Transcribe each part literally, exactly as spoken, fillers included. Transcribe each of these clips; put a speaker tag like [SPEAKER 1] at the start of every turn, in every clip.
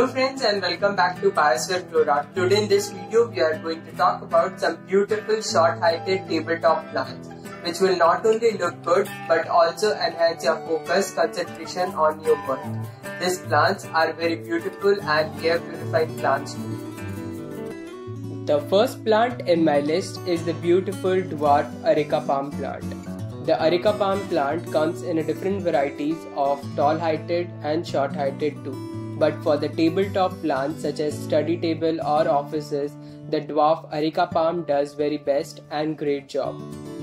[SPEAKER 1] Hello friends and welcome back to Biosphere Flora. Today in this video we are going to talk about some beautiful short-heighted tabletop plants which will not only look good but also enhance your focus, concentration on your work. These plants are very beautiful and air purifying plants too. The first plant in my list is the beautiful dwarf Areca palm plant. The Areca palm plant comes in a different varieties of tall-heighted and short-heighted too. But for the tabletop plants such as study table or offices, the dwarf Areca palm does very best and great job.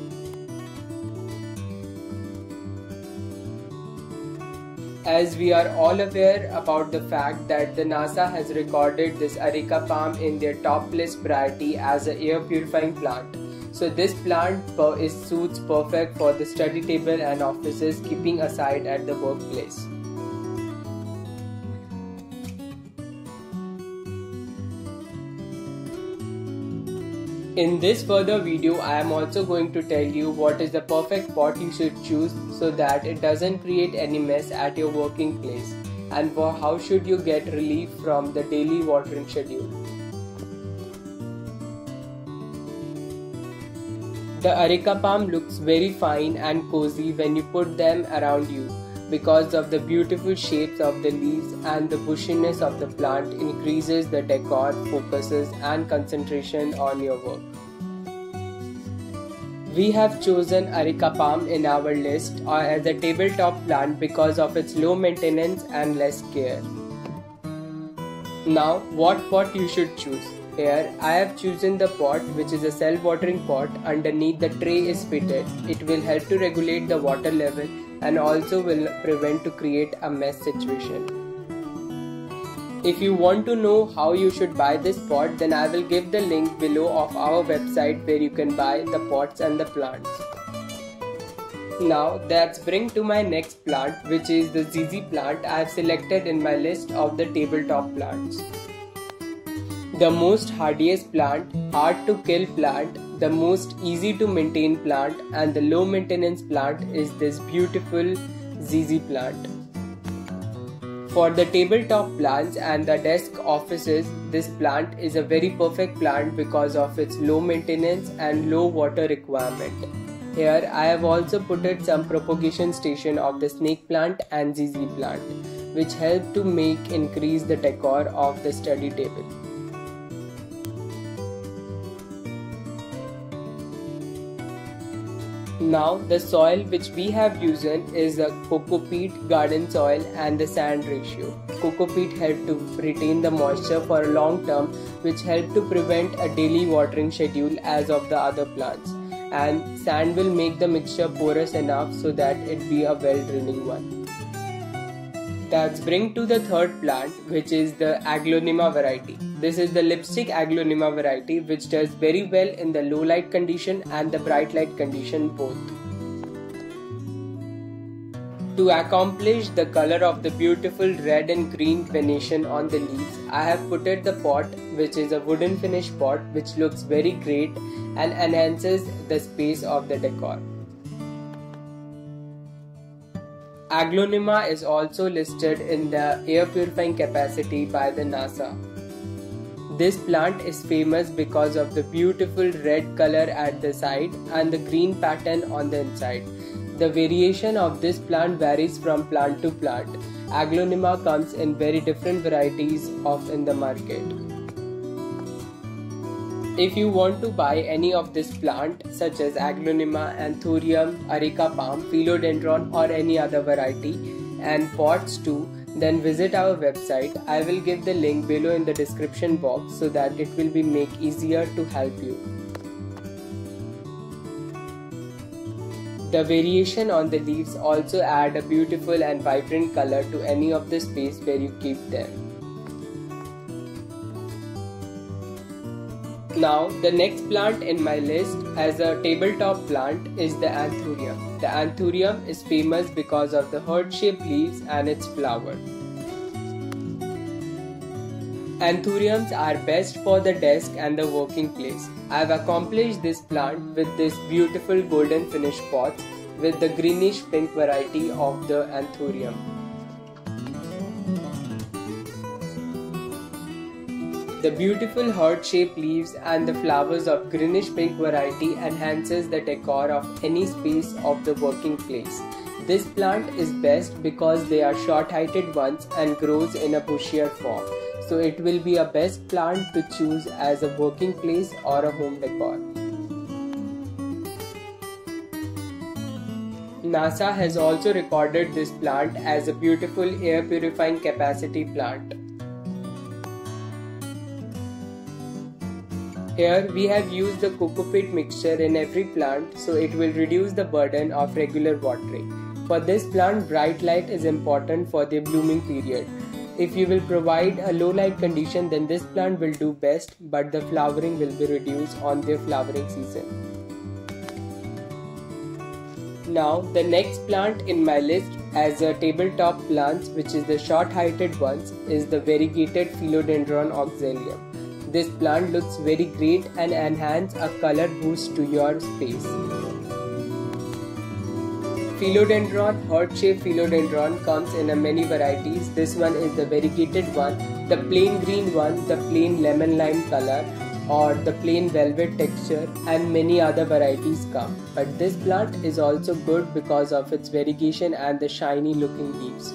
[SPEAKER 1] As we are all aware about the fact that the NASA has recorded this Areca palm in their top list variety as an air purifying plant. So this plant is suits perfect for the study table and offices, keeping aside at the workplace. In this further video, I am also going to tell you what is the perfect pot you should choose so that it doesn't create any mess at your working place, and for how should you get relief from the daily watering schedule. The Areca palm looks very fine and cozy when you put them around you because of the beautiful shapes of the leaves, and the bushiness of the plant increases the decor, focuses and concentration on your work. We have chosen Areca palm in our list as a tabletop plant because of its low maintenance and less care. Now, what pot you should choose? Here, I have chosen the pot which is a self-watering pot. Underneath the tray is fitted. It will help to regulate the water level and also will prevent to create a mess situation. If you want to know how you should buy this pot, then I will give the link below of our website where you can buy the pots and the plants. Now that's bring to my next plant, which is the Z Z plant I have selected in my list of the tabletop plants. The most hardiest plant, hard to kill plant, the most easy to maintain plant and the low maintenance plant is this beautiful Z Z plant. For the tabletop plants and the desk offices, this plant is a very perfect plant because of its low maintenance and low water requirement. Here I have also put it some propagation station of the snake plant and Z Z plant, which help to make increase the decor of the study table. Now the soil which we have used is a coco peat garden soil and the sand ratio. Coco peat help to retain the moisture for a long term, which help to prevent a daily watering schedule as of the other plants, and sand will make the mixture porous enough so that it be a well draining one. That's bring to the third plant, which is the Aglaonema variety. This is the lipstick Aglaonema variety which does very well in the low light condition and the bright light condition both. To accomplish the color of the beautiful red and green venation on the leaves, I have put it the pot which is a wooden finish pot which looks very great and enhances the space of the decor. Aglaonema is also listed in the air purifying capacity by the NASA. This plant is famous because of the beautiful red color at the side and the green pattern on the inside. The variation of this plant varies from plant to plant. Aglaonema comes in very different varieties of in the market. If you want to buy any of this plant such as Aglaonema, Anthurium, Areca palm, Philodendron or any other variety and pots too, then visit our website. I will give the link below in the description box so that it will be make easier to help you. The variation on the leaves also add a beautiful and vibrant color to any of the space where you keep them. Now the next plant in my list as a tabletop plant is the Anthurium. The Anthurium is famous because of the heart-shaped leaves and its flower. Anthuriums are best for the desk and the working place. I have accomplished this plant with this beautiful golden finish pots with the greenish pink variety of the Anthurium. The beautiful heart-shaped leaves and the flowers of greenish pink variety enhances the decor of any space of the working place. This plant is best because they are short-heighted ones and grows in a bushier form. So it will be a best plant to choose as a working place or a home decor. NASA has also recorded this plant as a beautiful air purifying capacity plant. Here we have used the cocopeat mixture in every plant, so it will reduce the burden of regular watering. For this plant, bright light is important for the blooming period. If you will provide a low light condition, then this plant will do best, but the flowering will be reduced on their flowering season. Now the next plant in my list as a tabletop plants, which is the short heighted ones, is the variegated Philodendron Oxalium. This plant looks very great and enhance a color boost to your space. Philodendron, heart-shaped philodendron comes in a many varieties. This one is the variegated one, the plain green one, the plain lemon lime color, or the plain velvet texture, and many other varieties come. But this plant is also good because of its variegation and the shiny looking leaves.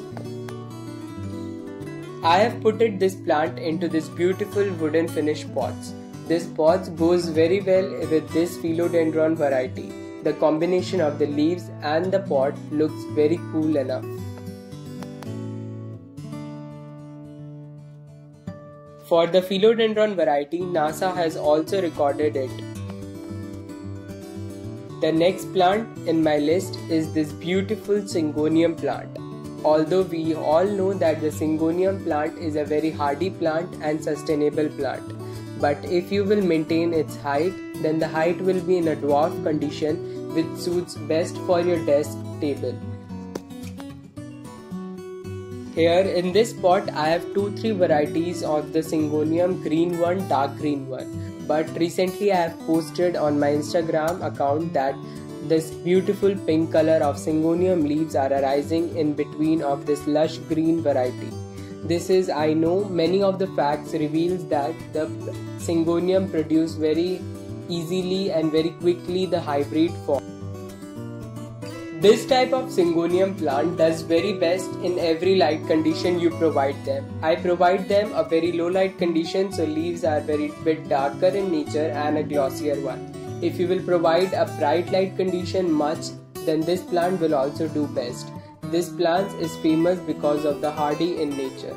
[SPEAKER 1] I have put this plant into this beautiful wooden finish pots. This pots goes very well with this philodendron variety. The combination of the leaves and the pot looks very cool enough. For the philodendron variety, NASA has also recorded it. The next plant in my list is this beautiful Syngonium plant. Although we all know that the Syngonium plant is a very hardy plant and sustainable plant. But if you will maintain its height, then the height will be in a dwarf condition, which suits best for your desk table. Here in this pot I have two three varieties of the Syngonium, green one, dark green one. But recently I have posted on my Instagram account that this beautiful pink color of Syngonium leaves are arising in between of this lush green variety. This is, I know, many of the facts reveals that the Syngonium produce very easily and very quickly the hybrid form. This type of Syngonium plant does very best in every light condition you provide them. I provide them a very low light condition, so leaves are very bit darker in nature and a glossier one. If you will provide a bright light condition much, then this plant will also do best. This plant is famous because of the hardy in nature.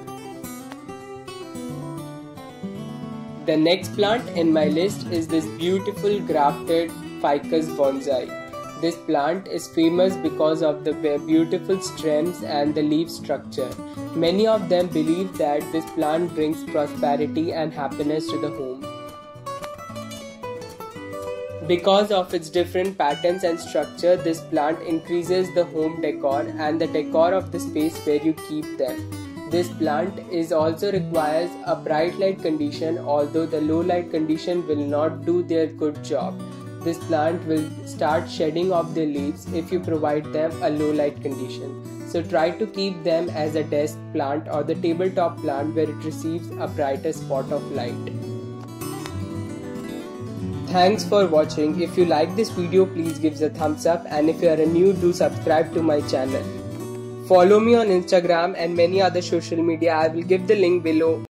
[SPEAKER 1] The next plant in my list is this beautiful grafted Ficus bonsai. This plant is famous because of the beautiful stems and the leaf structure. Many of them believe that this plant brings prosperity and happiness to the home. Because of its different patterns and structure, this plant increases the home decor and the decor of the space where you keep them. This plant is also requires a bright light condition, although the low light condition will not do their good job. This plant will start shedding off their leaves if you provide them a low light condition. So try to keep them as a desk plant or the tabletop plant where it receives a brighter spot of light. Thanks for watching. If you like this video, please give a thumbs up, and if you are new, do subscribe to my channel. Follow me on Instagram and many other social media. I will give the link below.